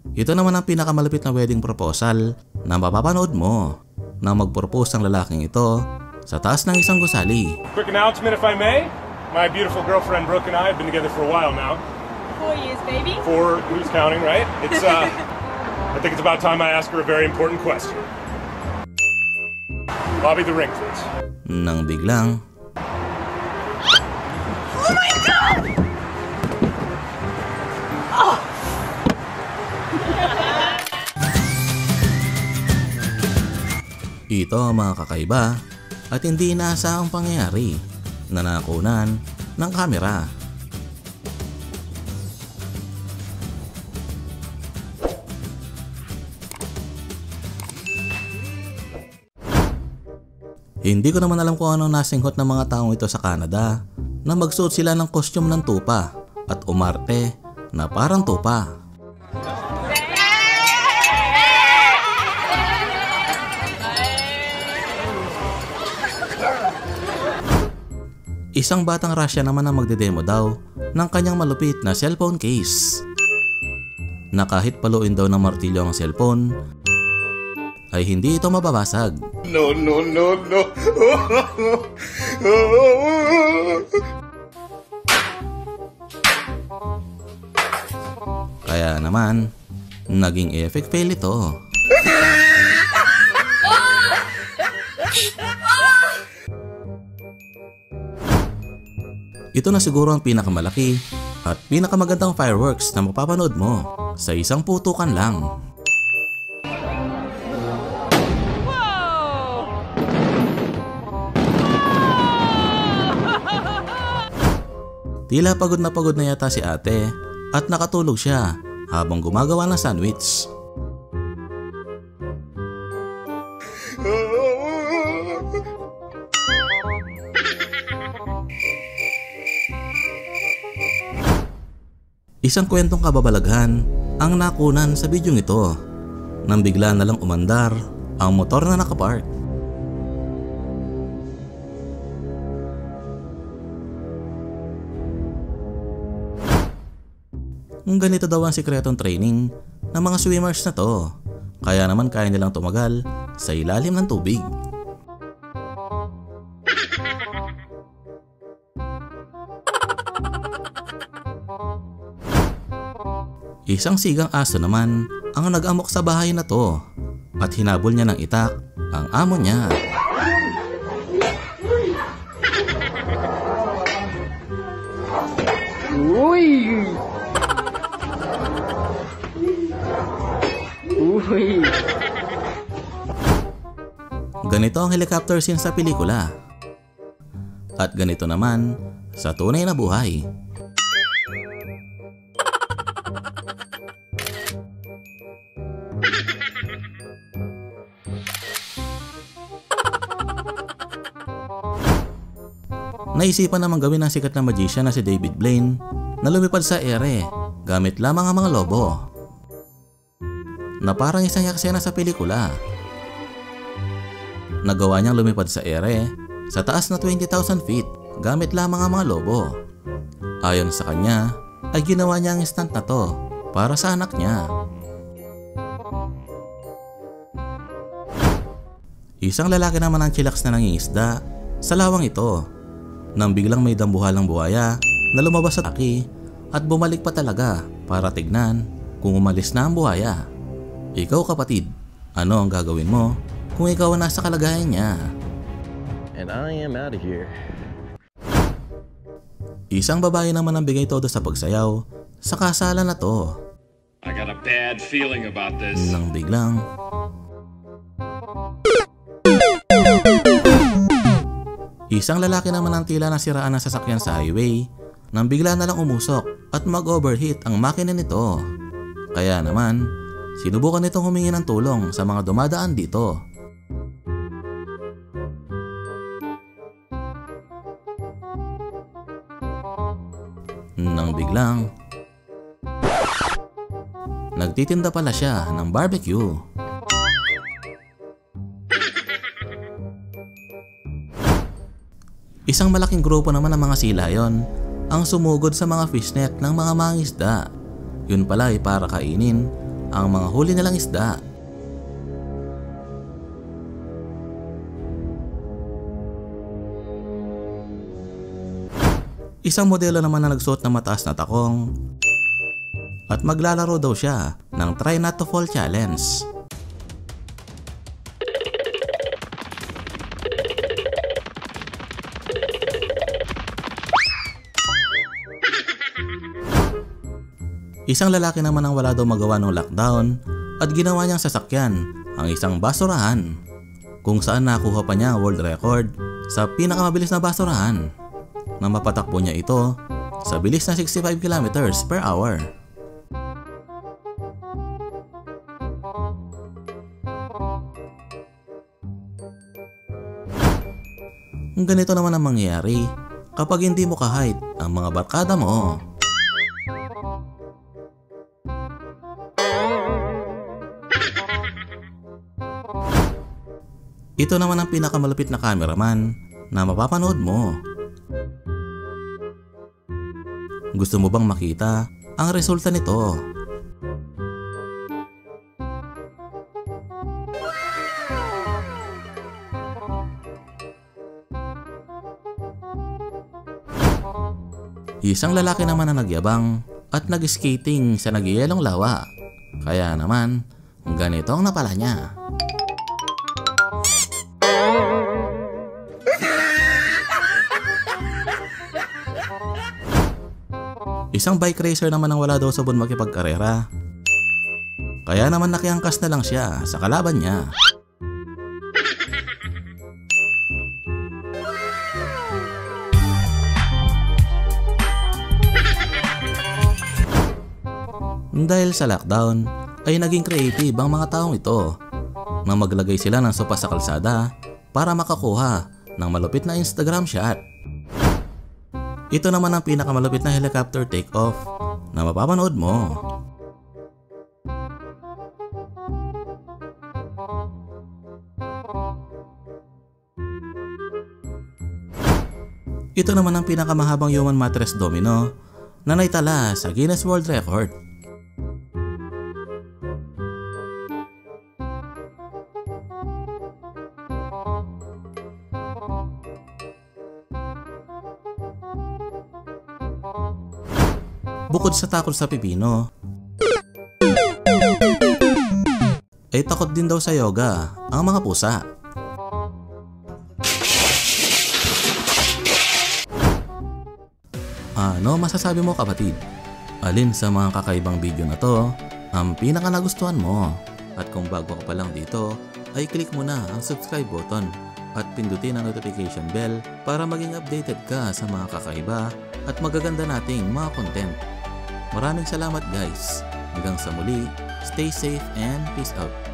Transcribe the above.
Ito naman ang pinakamalapit na wedding proposal na mapapanood mo na mag-propose ang lalaking ito sa taas ng isang gusali. Quick announcement if I may. My beautiful girlfriend Brooke and I have been together for a while now. 4 years, baby. 4, who's counting, right? It's I think it's about time I ask her a very important question. Bobby, the ring, please. Nang biglang, Oh my God! ito ang mga kakaiba at hindi inaasahang pangyayari na nakunan ng kamera. Hindi ko naman alam kung anong nasinghot ng mga taong ito sa Canada na magsuot sila ng costume ng tupa at umarte na parang tupa. Isang batang Russia naman ang magdedemo daw ng kanyang malupit na cellphone case na kahit paluin daw ng martilyo ang cellphone ay hindi ito mababasag. No. Kaya naman, naging epic fail ito. Ito na siguro ang pinakamalaki at pinakamagandang fireworks na mapapanood mo sa isang putukan lang. Tila pagod na yata si ate at nakatulog siya habang gumagawa ng sandwich. Isang kwentong kababalaghan ang nakunan sa bidyong ito nang bigla na lang umandar ang motor na nakapark. Ganito daw ang sikretong training ng mga swimmers na to, kaya naman kaya nilang tumagal sa ilalim ng tubig. Isang sigang aso naman ang nag-amok sa bahay na to at hinabol niya ng itak ang amo niya. Uy! Ganito ang helicopter scene sa pelikula. At ganito naman sa tunay na buhay. Naisipan naman gawin ng sikat na magician na si David Blaine na lumipad sa ere gamit lamang ang mga lobo na parang isang yaksena sa pelikula. Nagawa niyang lumipad sa ere sa taas na 20,000 feet gamit lamang ang mga lobo. Ayon sa kanya ay ginawa niya ang stunt na to para sa anak niya. Isang lalaki naman ang chillax na nangingisda sa lawang ito nang biglang may dambuhalang buhaya na lumabas sa taki at bumalik pa talaga para tignan kung umalis na ang buhaya. Ikaw kapatid, ano ang gagawin mo kung ikaw ang nasa kalagayan niya? And I am out of here. Isang babae naman ang bigay todo sa pagsayaw sa kasalan na to. I got a bad feeling about this. Nang biglang isang lalaki naman ang tila nasiraan ng sasakyan sa highway nang bigla na lang umusok at mag-overheat ang makina nito. Kaya naman, sinubukan nitong humingi ng tulong sa mga dumadaan dito. Nang biglang, nagtitinda pala siya ng barbecue. Isang malaking grupo naman ng mga silayon ang sumugod sa mga fishnet ng mga mangisda. Yun pala ay para kainin ang mga huli nilang isda. Isang modelo naman na nagsuot ng mataas na takong at maglalaro daw siya ng Try Not to Fall Challenge. Isang lalaki naman ang wala daw magawa ng lockdown at ginawa niyang sasakyan ang isang basurahan, kung saan nakuha pa niya ang world record sa pinakamabilis na basurahan na mapatakbo niya ito sa bilis na 65 kilometers per hour. Ganito naman ang mangyayari kapag hindi mo kahit ang mga barkada mo. Ito naman ang pinakamalupit na cameraman na mapapanood mo. Gusto mo bang makita ang resulta nito? Isang lalaki naman na nagyabang at nag-skating sa nagyayelong lawa. Kaya naman, ganito ang napala niya. Isang bike racer naman ang wala daw sa buwan makipagkarera. Kaya naman nakiangkas na lang siya sa kalaban niya. Dahil sa lockdown ay naging creative ang mga taong ito na maglagay sila ng sopa sa kalsada para makakuha ng malupit na Instagram shot. Ito naman ang pinakamalupit na helicopter takeoff na mapapanood mo. Ito naman ang pinakamahabang human mattress domino na naitala sa Guinness World Record. Bukod sa takot sa pipino, ay takot din daw sa yoga ang mga pusa. Ano masasabi mo kapatid? Alin sa mga kakaibang video na to ang pinaka nagustuhan mo? At kung bago ka pa lang dito, ay click mo na ang subscribe button at pindutin ang notification bell para maging updated ka sa mga kakaiba at magaganda nating mga content. Maraming salamat guys. Hanggang sa muli, stay safe and peace out.